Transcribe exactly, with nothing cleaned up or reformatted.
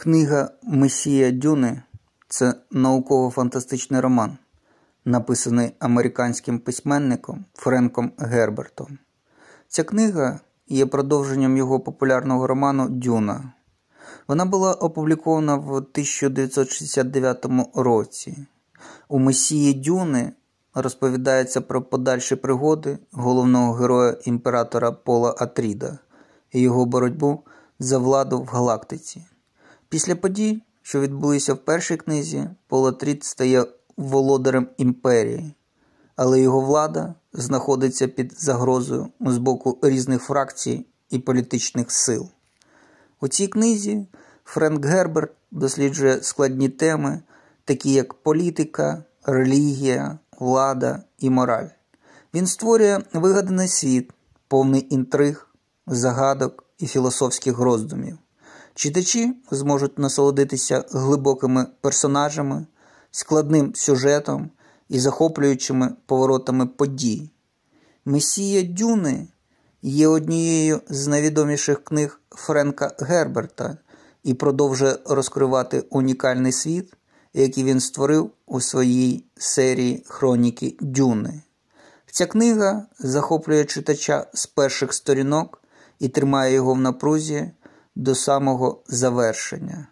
Книга «Месія Дюни» – це науково-фантастичний роман, написаний американським письменником Френком Гербертом. Ця книга є продовженням його популярного роману «Дюна». Вона була опублікована в тисяча дев'ятсот шістдесят дев'ятому році. У «Месії Дюни» розповідається про подальші пригоди головного героя імператора Пола Атріда і його боротьбу за владу в галактиці. Після подій, що відбулися в першій книзі, Пол Атрід стає володарем імперії, але його влада знаходиться під загрозою з боку різних фракцій і політичних сил. У цій книзі Френк Герберт досліджує складні теми, такі як політика, релігія, влада і мораль. Він створює вигаданий світ, повний інтриг, загадок і філософських роздумів. Читачі зможуть насолодитися глибокими персонажами, складним сюжетом і захоплюючими поворотами подій. «Месія Дюни» є однією з найвідоміших книг Френка Герберта і продовжує розкривати унікальний світ, який він створив у своїй серії «Хроніки Дюни». Ця книга захоплює читача з перших сторінок і тримає його в напрузі до самого завершення.